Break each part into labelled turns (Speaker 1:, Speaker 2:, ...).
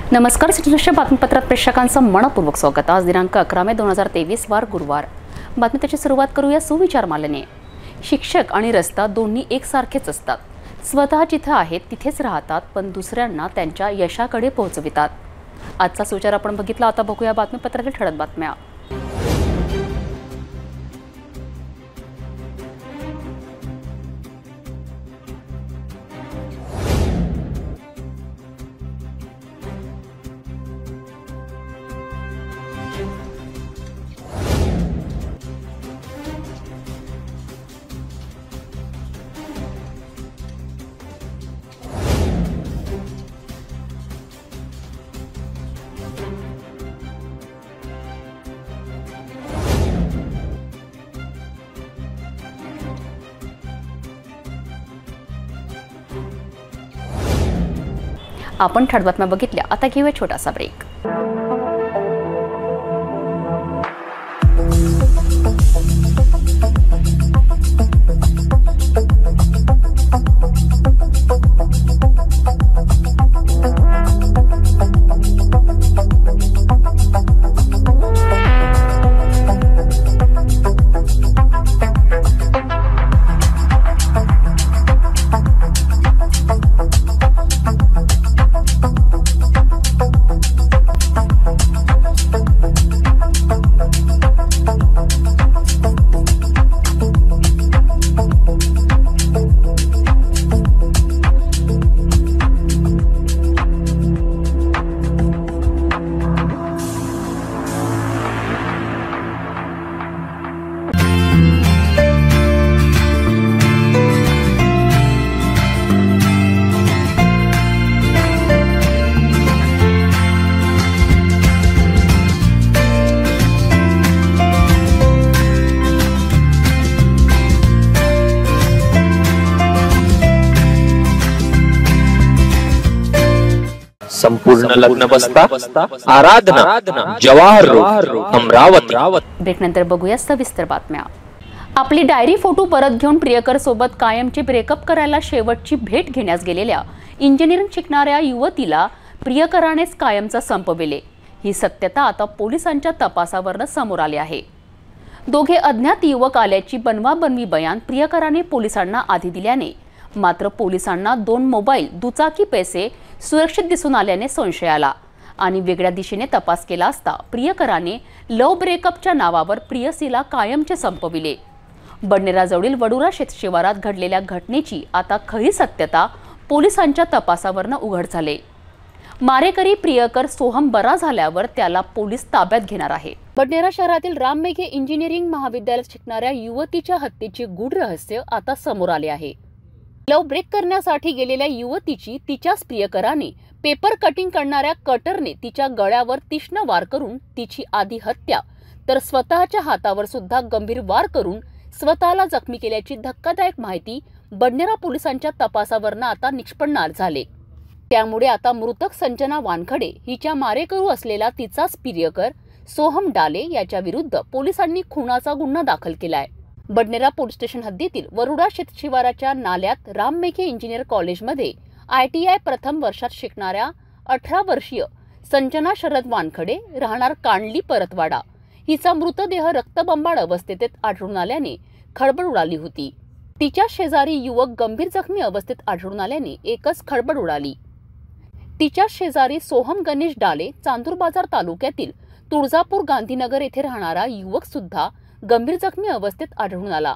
Speaker 1: नमस्कार. सिटीदृश्य बातमीपत्रात प्रेक्षकांचं मनपूर्वक स्वागत. आज दिनांक 11 मे 2023 वार गुरुवार. बातमीची सुरुवात करूया सुविचार मालेने. शिक्षक आणि रस्ता दोन्ही एकसारखेच असतात. स्वतः जिथे आहेत तिथेच राहतात, पण दुसऱ्यांना त्यांच्या यशाकडे पोहोचवितात. आजचा सुविचार आपण बघितला. आता बघूया बातमीपत्रातील ठळक बातम्या. आपण ठळक बातम्या बघितल्या. आता घेऊया छोटासा ब्रेक.
Speaker 2: संपूर्ण लग्न बसता आराधना जवाहर रोड अमरावती.
Speaker 1: ब्रेक नंतर बघूया सविस्तर बातम्या. आपली डायरी फोटो परत घेऊन प्रियकर सोबत कायमची ब्रेकअप करायला शेवटची भेट घेण्यास गेलेल्या इंजिनिअरिंग शिकणाऱ्या युवतीला प्रियकरानेच कायमचा संपविले. ही सत्यता आता पोलिसांच्या तपासावरून समोर आली आहे. दोघे अज्ञात युवक आल्याची बनवाबनवी बयान प्रियकराने पोलिसांना आधी दिल्याने मात्र पोलिसांना 2 मोबाईल, दुचाकी पैसे सुरक्षित दिसून आल्याने संशय आला आणि वेगळ्या दिशेने तपास केला असता प्रियकराने लव्ह ब्रेकअपच्या नावावर प्रियसीला कायमचे संपविले. बडनेराजवळील वडुरा शेतशिवारात घडलेल्या घटनेची आता खरी सत्यता पोलिसांच्या तपासावरून उघड झाले. मारेकरी प्रियकर सोहम बरा झाल्यावर त्याला पोलीस ताब्यात घेणार आहे. बडनेरा शहरातील राममेघे इंजिनिअरिंग महाविद्यालयात शिकणाऱ्या युवतीच्या हत्येचे गूढ रहस्य आता समोर आले आहे. लव्ह ब्रेक करण्यासाठी गेलेल्या युवतीची तिच्याच प्रियकराने पेपर कटिंग करणाऱ्या कटरने तिच्या गळ्यावर तीक्ष्ण वार करून तिची आधी हत्या तर स्वतःच्या हातावर सुद्धा गंभीर वार करून स्वतःला जखमी केल्याची धक्कादायक माहिती बडनेरा पोलिसांच्या तपासावरून आता निष्पन्न झाले. त्यामुळे आता मृतक संजना वानखडे हिच्या मारेकरू असलेला तिचाच प्रियकर सोहम डाले याच्या विरुद्ध पोलिसांनी खुनाचा गुन्हा दाखल केलाय. बडनेरा पोलीस स्टेशन हद्दीतील वरुडा शेतशिवाराच्या नाल्यात राममेघे इंजिनियर कॉलेजमध्ये ITI प्रथम वर्षात शिकणाऱ्या 18 वर्षीय संजना शरद वानखडे राहणार कांडली परतवाडा हिचा मृतदेह रक्तबंबाळ अवस्थेत आढळून आल्याने खळबळ उडाली होती. तिच्या शेजारी युवक गंभीर जखमी अवस्थेत आढळून आल्याने एकच खळबळ उडाली. तिच्या शेजारी सोहम गणेश डाले चांदूर बाजार तालुक्यातील तुळजापूर गांधीनगर येथे राहणारा युवक सुद्धा गंभीर जखमी अवस्थेत आढळून आला.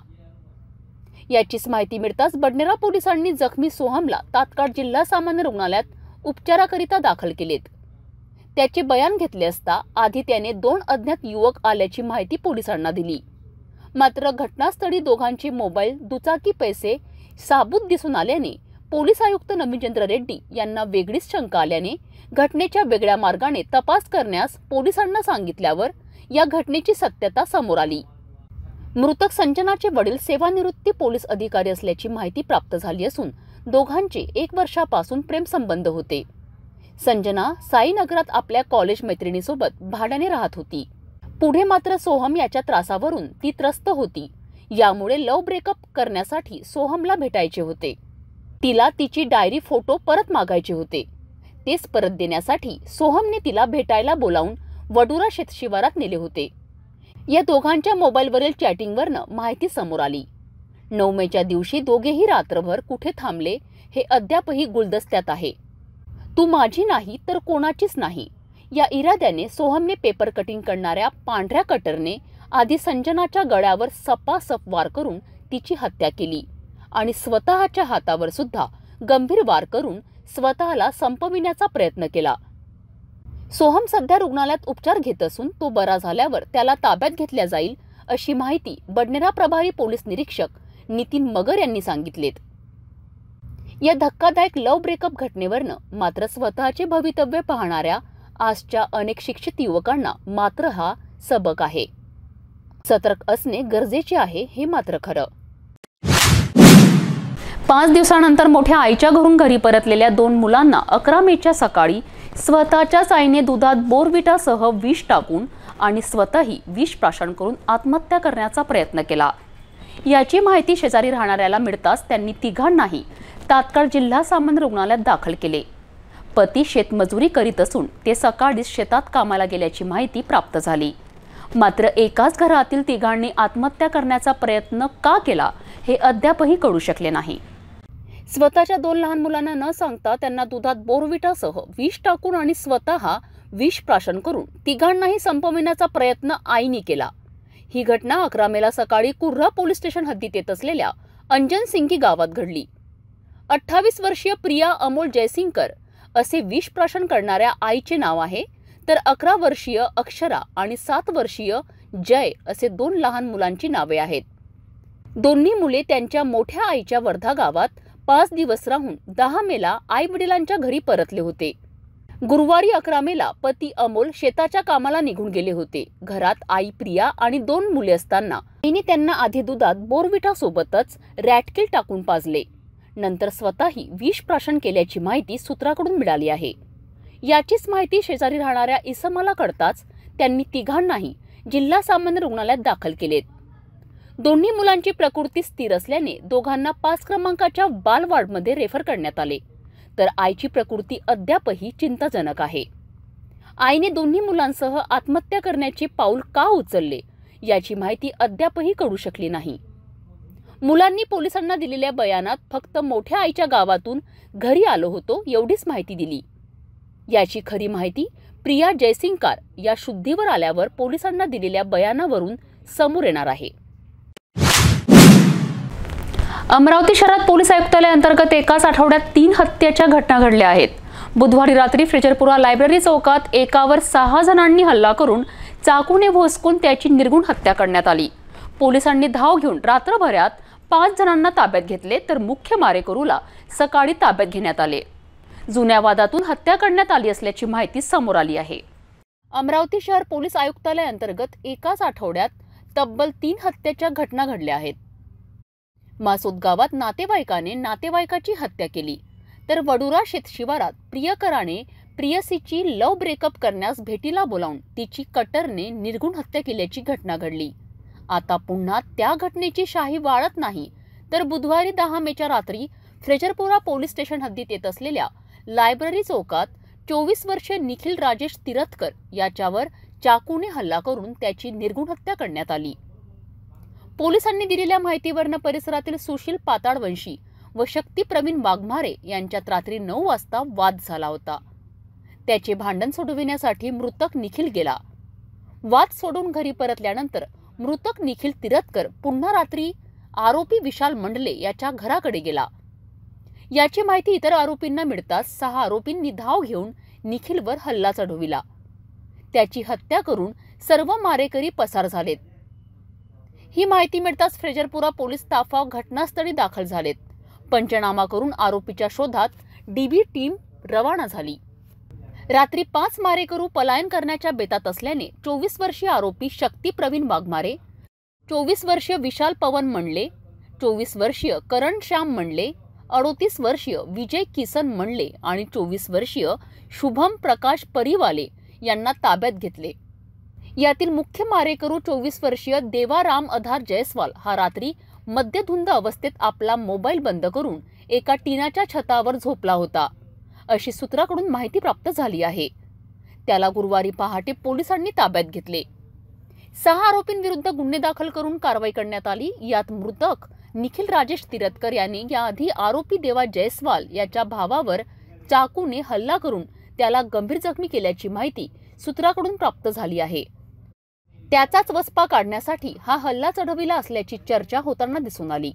Speaker 1: याचीच माहिती मिळताच बडनेरा पोलिसांनी जखमी सोहमला तात्काळ जिल्हा सामान्य रुग्णालयात उपचाराकरिता दाखल केलेत. त्याचे बयान घेतले असता आधी त्याने 2 अज्ञात युवक आल्याची माहिती पोलिसांना दिली. मात्र घटनास्थळी दोघांचे मोबाईल, दुचाकी पैसे साबूत दिसून आल्याने पोलीस आयुक्त नवीनचंद्र रेड्डी यांना वेगळीच शंका आल्याने घटनेच्या वेगळ्या मार्गाने तपास करण्यास पोलिसांना सांगितल्यावर या घटनेची सत्यता समोर आली. मृतक संजनाचे वडील सेवानिवृत्त पोलीस अधिकारी असल्याची माहिती प्राप्त झाली असून दोघांचे 1 वर्षापासून प्रेमसंबंध होते. संजना साईनगरात आपल्या कॉलेज मैत्रिणीसोबत भाड्याने राहत होती. पुढे मात्र सोहम याच्या त्रासावरून ती त्रस्त होती. यामुळे लव्ह ब्रेकअप करण्यासाठी सोहमला भेटायचे होते. तिला तिची डायरी फोटो परत मागायचे होते. तेच परत देण्यासाठी सोहमने तिला भेटायला बोलावून वडुरा शेतशिवारात नेले होते. या दोघांच्या मोबाईलवरील चॅटिंगवरनं माहिती समोर आली. 9 मेच्या दिवशी दोघेही रात्रभर कुठे थांबले हे अद्यापही गुलदस्त्यात आहे. तू माझी नाही तर कोणाचीच नाही या इराद्याने सोहमने पेपर कटिंग करणाऱ्या पांढऱ्या कटरने आधी संजनाच्या गळ्यावर सपासप वार करून तिची हत्या केली आणि स्वतःच्या हातावर सुद्धा गंभीर वार करून स्वतःला संपविण्याचा प्रयत्न केला. सोहम सध्या रुग्णालयात उपचार घेत असून तो बरा झाल्यावर त्याला ताब्यात घेतल्या जाईल अशी माहिती बडनेरा प्रभारी पोलीस निरीक्षक नितीन मगर यांनी सांगितलेत. या धक्कादायक लव्ह ब्रेकअप घटनेवरनं मात्र स्वतःचे भवितव्य पाहणाऱ्या आजच्या अनेक शिक्षित युवकांना मात्र हा सबक आहे. सतर्क असणे गरजेचे आहे हे मात्र खरं. 5 दिवसानंतर मोठ्या आईच्या घरून घरी परतलेल्या 2 मुलांना 11 मेच्या सकाळी स्वतःच्याच आईने दुधात बोर्नव्हिटासह विष टाकून आणि स्वतःही विष प्राशन करून आत्महत्या करण्याचा प्रयत्न केला. याची माहिती शेजारी राहणाऱ्याला मिळताच त्यांनी तिघांनाही तात्काळ जिल्हा सामान्य रुग्णालयात दाखल केले. पती शेतमजुरी करीत असून ते सकाळीच शेतात कामाला गेल्याची माहिती प्राप्त झाली. मात्र एकाच घरातील तिघांनी आत्महत्या करण्याचा प्रयत्न का केला हे अद्यापही कळू शकले नाही. स्वतःच्या 2 लहान मुलांना न सांगता त्यांना दुधात बोर्नव्हिटासह विष टाकून आणि स्वतः विष प्राशन करून तिघांनाही संपविण्याचा प्रयत्न आईने केला. ही घटना 11 मेला सकाळी कुर्रा पोलीस स्टेशन हद्दीत येत असलेल्या अंजन सिंगी गावात घडली. 28 वर्षीय प्रिया अमोल जयसिंगकर असे विष प्राशन करणाऱ्या आईचे नाव आहे, तर 11 वर्षीय अक्षरा आणि 7 वर्षीय जय असे 2 लहान मुलांची नावे आहेत. दोन्ही मुले त्यांच्या मोठ्या आईच्या वर्धा गावात 5 दिवस राहून 10 मेला आई वडिलांच्या घरी परतले होते. गुरुवारी 11 मेला पती अमोल शेताच्या कामाला निघून गेले होते. घरात आई प्रिया आणि 2 मुले असताना आईने त्यांना आधी दुधात बोर्नव्हिटा सोबतच रॅटकिल टाकून पाजले. नंतर स्वतःही विष प्राशन केल्याची माहिती सूत्राकडून मिळाली आहे. याचीच माहिती शेजारी राहणाऱ्या इसमाला कळताच त्यांनी तिघांनाही जिल्हा सामान्य रुग्णालयात दाखल केलेत. दोन्ही मुलांची प्रकृती स्थिर असल्याने दोघांना 5 क्रमांकाच्या बालवार्डमध्ये रेफर करण्यात आले, तर आईची प्रकृती अद्यापही चिंताजनक आहे. आईने दोन्ही मुलांसह आत्महत्या करण्याचे पाऊल का उचलले याची माहिती अद्यापही कळू शकली नाही. मुलांनी पोलिसांना दिलेल्या बयानात फक्त मोठ्या आईच्या गावातून घरी आलो होतो एवढीच माहिती दिली. याची खरी माहिती प्रिया जयसिंगकर या शुद्धीवर आल्यावर पोलिसांना दिलेल्या बयानावरून समोर येणार आहे. अमरावती शहरात पोलीस आयुक्तालयाअंतर्गत एकाच आठवड्यात 3 हत्येच्या घटना घडल्या आहेत. बुधवारी रात्री फ्रेजरपुरा लायब्ररी चौकात एकावर 6 जणांनी हल्ला करून चाकूने भोसकून त्याची निर्घृण हत्या करण्यात आली. पोलिसांनी धाव घेऊन रात्रभरात 5 जणांना ताब्यात घेतले, तर मुख्य मारेकरूला सकाळी ताब्यात घेण्यात आले. जुन्या वादातून हत्या करण्यात आली असल्याची माहिती समोर आली आहे. अमरावती शहर पोलीस आयुक्तालयाअंतर्गत एकाच आठवड्यात तब्बल 3 हत्येच्या घटना घडल्या आहेत. मासोद गावात नातेवाईकाने नातेवाईकाची हत्या केली, तर वडुरा शेतशिवारात प्रियकराने प्रियसीची लव्ह ब्रेकअप करण्यास भेटीला बोलावून तिची कटरने निर्घृण हत्या केल्याची घटना घडली. आता पुन्हा त्या घटनेची शाही वाढत नाही, तर बुधवारी 10 मेच्या रात्री फ्रेजरपुरा पोलीस स्टेशन हद्दीत येत असलेल्या लायब्ररी चौकात 24 वर्षीय निखिल राजेश तिरथकर याच्यावर चाकूने हल्ला करून त्याची निर्घृण हत्या करण्यात आली. पोलिसांनी दिलेल्या माहितीवरून परिसरातील सुशील पाताळवंशी व शक्ती प्रवीण वाघमारे यांच्यात रात्री 9 वाजता वाद झाला होता. त्याचे भांडण सोडविण्यासाठी मृतक निखिल गेला. वाद सोडून घरी परतल्यानंतर मृतक निखिल तिरथकर पुन्हा रात्री आरोपी विशाल मंडले याच्या घराकडे गेला. याची माहिती इतर आरोपींना मिळताच 6 आरोपींनी धाव घेऊन निखिलवर हल्ला चढविला. त्याची हत्या करून सर्व मारेकरी पसार झालेत. ही माहिती मिळताच फ्रेजरपुरा पोलीस ताफा घटनास्थळी दाखल झालेत. पंचनामा करून आरोपीच्या शोधात डीबी टीम रवाना झाली. रात्री 5 मारेकरू पलायन करण्याच्या बेतात असल्याने 24 वर्षीय आरोपी शक्ती प्रवीण वाघमारे, 24 वर्षीय विशाल पवन मंडले, 24 वर्षीय करण श्याम मंडले, 38 वर्षीय विजय किसन मंडले आणि 24 वर्षीय शुभम प्रकाश परिवाले यांना ताब्यात घेतले. यातील मुख्य मारेकरू 24 वर्षीय देवाराम आधार जयस्वाल हा रात्री मद्यधुंद अवस्थेत आपला मोबाईल बंद करून एका टिनाच्या छतावर झोपला होता अशी सूत्राकडून माहिती प्राप्त झाली आहे। त्याला गुरुवारी पहाटे पोलिसांनी ताब्यात घेतले। 6 आरोपींविरुद्ध गुन्हे दाखल करून कारवाई करण्यात आली। यात मृतक निखिल राजेश तिरतकर यांनी याआधी आरोपी देवा जयस्वाल याच्या भावावर चाकूने हल्ला करून त्याला गंभीर जखमी केल्याची माहिती सूत्राकडून प्राप्त झाली आहे। त्याचाच वचपा काढण्यासाठी हा हल्ला चढविला असल्याची चर्चा होताना दिसून आली।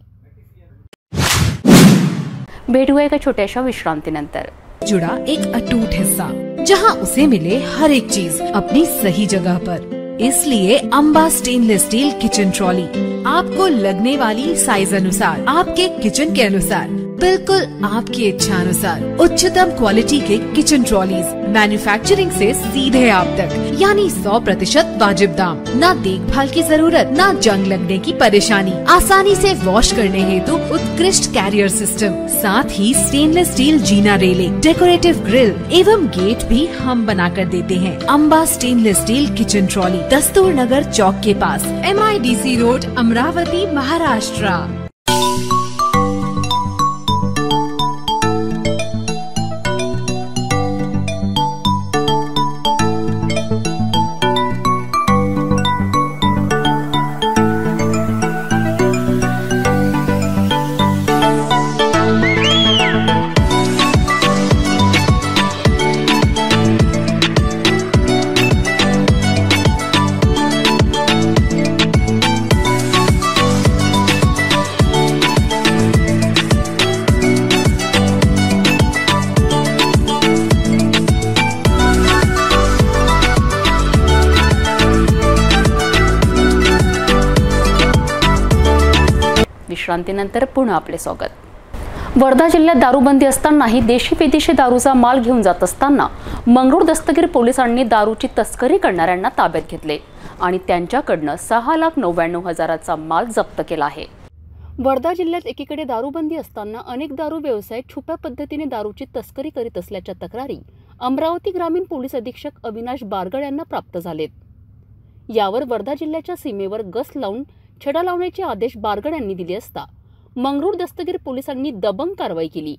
Speaker 1: भेटूया एका छोट्याशा विश्रांतीनंतर।
Speaker 3: जुड़ा एक अटूट हिस्सा जहां उसे मिले हर एक चीज अपनी सही जगह पर, इसलिए Amba stainless steel kitchen trolley आपको लगने वाली साइज अनुसार, आपके किचन के अनुसार, बिल्कुल आपकी इच्छा अनुसार उच्चतम क्वालिटी के किचन ट्रॉलीज मैन्युफैक्चरिंग से सीधे आप तक, यानी 100% वाजिब दाम, ना देखभाल की जरूरत, ना जंग लगने की परेशानी, आसानी से वॉश करने हेतु उत्कृष्ट कैरियर सिस्टम, साथ ही स्टेनलेस स्टील जीना रेलिंग, डेकोरेटिव ग्रिल एवं गेट भी हम बना कर देते हैं। Amba stainless steel kitchen trolley, Dastur Nagar चौक के पास, MIDC रोड, अमरावती, महाराष्ट्र।
Speaker 1: विश्रांतीनंतर पुन्हा आपले स्वागत। वर्धा जिल्ह्यात दारूबंदी असतानाही देशी विदेशी दारूचा माल घेऊन जात असताना मंगरूळ दस्तगीर पोलिसांनी दारूची तस्करी करणाऱ्यांना ताब्यात घेतले आणि त्यांच्याकडनं 6,99,000चा माल जप्त केला आहे। वर्धा जिल्ह्यात एकीकडे दारूबंदी असताना अनेक दारू व्यवसाय छुप्या पद्धतीने दारूची तस्करी करीत असल्याच्या तक्रारी अमरावती ग्रामीण पोलीस अधीक्षक अविनाश बारगड यांना प्राप्त झालेत। यावर वर्धा जिल्ह्याच्या सीमेवर गस्त लावून छडा लावण्याचे आदेश बारगड यांनी दिले असता मंगरूळ दस्तगीर पोलिसांनी दबंग कारवाई केली।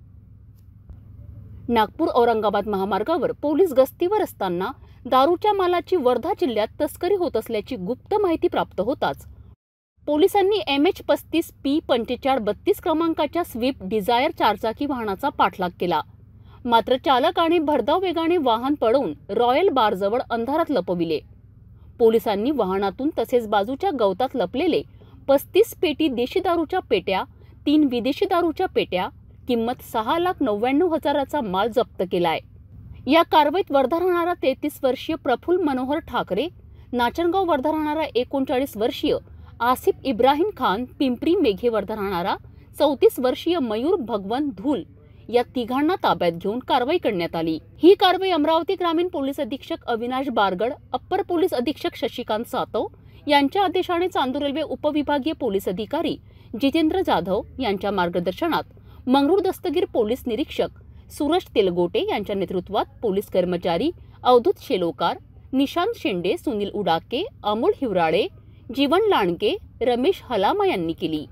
Speaker 1: नागपूर औरंगाबाद महामार्गावर पोलीस गस्तीवर असताना दारूच्या मालाची वर्धा जिल्ह्यात तस्करी होत असल्याची गुप्त माहिती प्राप्त होताच पोलिसांनी MH35P 4532 क्रमांकाच्या स्विफ्ट डिझायर चारचाकी वाहनाचा पाठलाग केला। मात्र चालक आणि भरधाव वेगाने वाहन पळवून रॉयल बारजवळ अंधारात लपविले। पोलिसांनी वाहनातून तसेच बाजूच्या गवतात लपलेले 35 पेटी देशी दारूच्या पेट्या, 3 विदेशी दारूच्या पेट्या, किंमत 6,99,000चा माल जप्त केलाय। या कारवाईत वर्धा राहणारा 33 वर्षीय प्रफुल्ल मनोहर ठाकरे, नाचनगाव वर्धा राहणारा 39 वर्षीय आसिफ इब्राहिम खान, पिंपरी मेघे वर्धा राहणारा 34 वर्षीय मयूर भगवंत धूल या तिघांना ताब्यात घेऊन कारवाई करण्यात आली। ही कारवाई अमरावती ग्रामीण पोलीस अधीक्षक अविनाश बारगड, अप्पर पोलीस अधीक्षक शशिकांत सातव यांच्या आदेशाने चांदूर रेल्वे उपविभागीय पोलीस अधिकारी जितेंद्र जाधव यांच्या मार्गदर्शनात मंगरूळ दस्तगीर पोलीस निरीक्षक सूरज तेलगोटे यांच्या नेतृत्वात पोलीस कर्मचारी अवधूत शेलोकार, निशांत शेंडे, सुनील उडाके, अमोल हिवराळे, जीवन लांडगे, रमेश हलामा यांनी केली।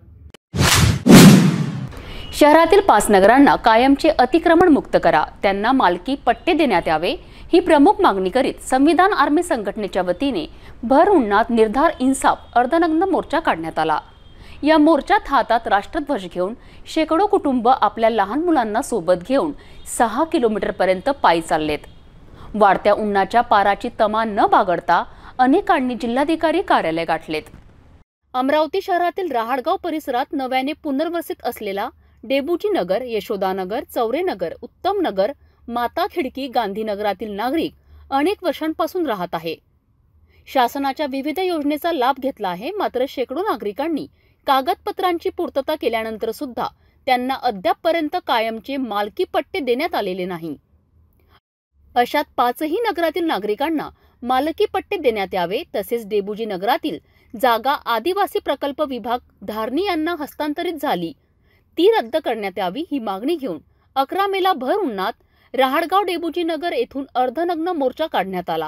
Speaker 1: शहरातील 5 नगरांना कायमचे अतिक्रमण मुक्त करा, त्यांना मालकी पट्टे देण्यात यावे ही प्रमुख मागणी करीत संविधान आर्मी संघटनेच्या वतीने भर उन्हात निर्धार इन्साफ अर्धनग्न मोर्चा काढण्यात आला। या मोर्चात हातात राष्ट्रध्वज घेऊन शेकडो कुटुंब आपल्या लहान मुलांना सोबत घेऊन 6 किलोमीटरपर्यंत पायी चाललेत। वाढत्या उन्हाच्या पाराची तमा न बागडता अनेकांनी जिल्हाधिकारी कार्यालय गाठलेत। अमरावती शहरातील रहाडगाव परिसरात नव्याने पुनर्वसित असलेला डेबुजी नगर, यशोदानगर, चौरेनगर, उत्तम नगर, माता खिडकी, गांधीनगरातील नागरिक अनेक वर्षांपासून राहत आहे। शासनाच्या विविध योजनेचा लाभ घेतला आहे, मात्र शेकडो नागरिकांनी कागदपत्रांची पूर्तता केल्यानंतर सुद्धा त्यांना अद्यापपर्यंत कायमचे मालकी पट्टे देण्यात आलेले नाही। अशात 5ही नगरातील नागरिकांना मालकी पट्टे देण्यात यावे, तसेच डेबुजी नगरातील जागा आदिवासी प्रकल्प विभाग धारणी यांना हस्तांतरित झाली ती रद्द करण्यात यावी ही मागणी घेऊन 11 मेला भर उन्हात रहाडगाव डेबुजी नगर येथून अर्धनग्न मोर्चा काढण्यात आला।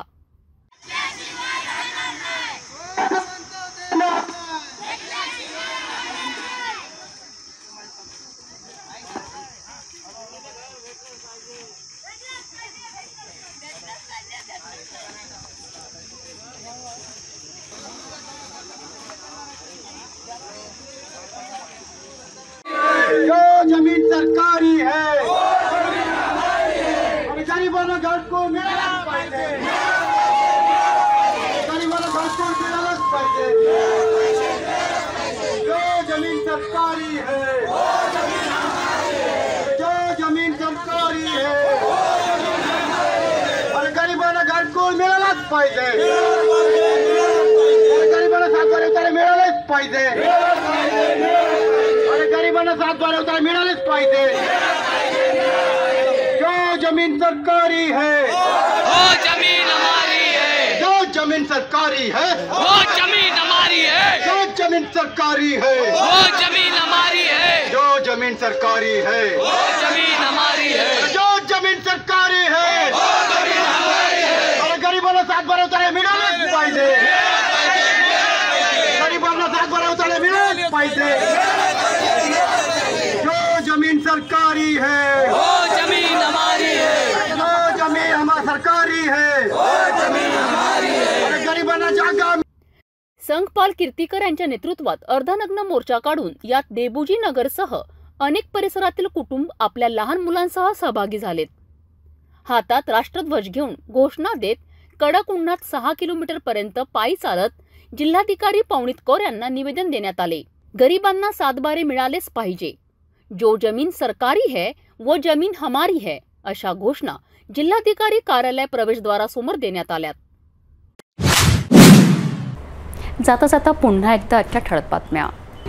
Speaker 4: सरकारी है, जो जमीन सरकारी है, अरे गरिबांना घरकुल मिळालाच पाहिजे, गरिबांना 7 उतारे मिळालेच पाहिजे, अरे गरिबांना 7 उतारे मिळालेच पाहिजे। जो जमीन सरकारी है
Speaker 5: वो जमीन हमारी है,
Speaker 4: जो जमीन सरकारी है
Speaker 5: वो जमीन हमारी है,
Speaker 4: जो जमीन सरकारी है
Speaker 5: वो जमीन हमारी है,
Speaker 4: जो जमीन सरकारी है
Speaker 5: वो जमीन हमारी है,
Speaker 4: जो जमीन सरकारी है
Speaker 5: वो जमीन हमारी है,
Speaker 4: अरे गरिबांना 7 उतारे मिळालेच पाहिजे, गरिबांना 7 उतारे मिळालेच पाहिजे। जो जमीन सरकारी है
Speaker 5: वो जमीन हमारी है,
Speaker 4: जो जमीन हमारी सरकारी है
Speaker 5: वो जमीन हमारी है।
Speaker 4: अरे गरिबांना जागा
Speaker 1: संघपाल कीर्तीकर यांच्या नेतृत्वात अर्धनग्न मोर्चा काढून यात देबुजी नगरसह अनेक परिसरातील कुटुंब आपल्या लहान मुलांसह सहभागी झालेत। हातात राष्ट्रध्वज घेऊन घोषणा देत कडक उन्हात 6 किलोमीटर पर्यंत पायी चालत जिल्हाधिकारी पवनीत कौर यांना निवेदन देण्यात आले। गरिबांना 7 मिळालेच पाहिजे, जो जमीन सरकारी है वो जमीन हमारी है अशा घोषणा जिल्हाधिकारी कार्यालय प्रवेशद्वारासमोर देण्यात आल्यात। जाता जाता पुन्हा एकदा आजच्या ठळक बातम्या।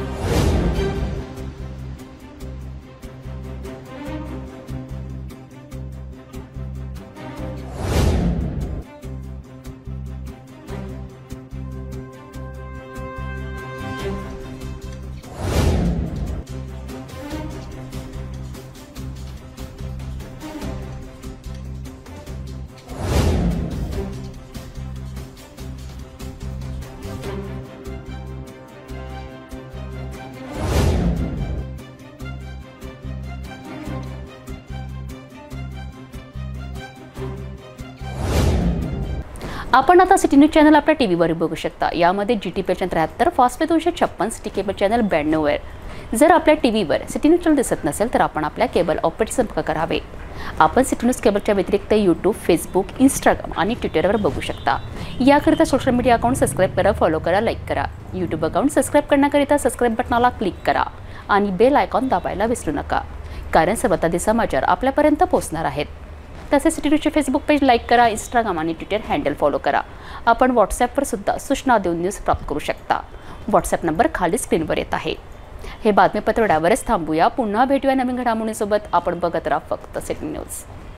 Speaker 1: आपण आता सिटी न्यूज चॅनल आपल्या टीव्हीवर बघू शकता। यामध्ये GTP channel 73, fast 256, city cable channel 92 वर। जर आपल्या टीव्हीवर सिटी न्यूज चॅनल दिसत नसेल तर आपण आपल्या केबल ऑपरेटर संपर्क करावे। आपण सिटी न्यूज केबलच्या व्यतिरिक्त YouTube, Facebook, Instagram आणि ट्विटरवर बघू शकता। याकरिता सोशल मीडिया अकाउंट सबस्क्राइब करा, फॉलो करा, लाईक करा। YouTube अकाउंट सबस्क्राइब करण्याकरिता सबस्क्राइब बटनाला क्लिक करा आणि बेल आयकॉन दाबायला विसरू नका, कारण सर्वताधी समाचार आपल्यापर्यंत पोहोचणार आहेत। तसेच सिटी न्यूजचे फेसबुक पेज लाईक करा, इंस्टाग्राम आणि ट्विटर हँडल फॉलो करा। आपण व्हॉट्सॲपवर सुद्धा सूचना देऊन न्यूज प्राप्त करू शकता। व्हॉट्सॲप नंबर खाली स्क्रीनवर येत आहे। हे बातमीपत्र एवढ्यावरच थांबूया, पुन्हा भेटूया नवीन घडामोडींसोबत। आपण बघत राहा फक्त सिटी न्यूज।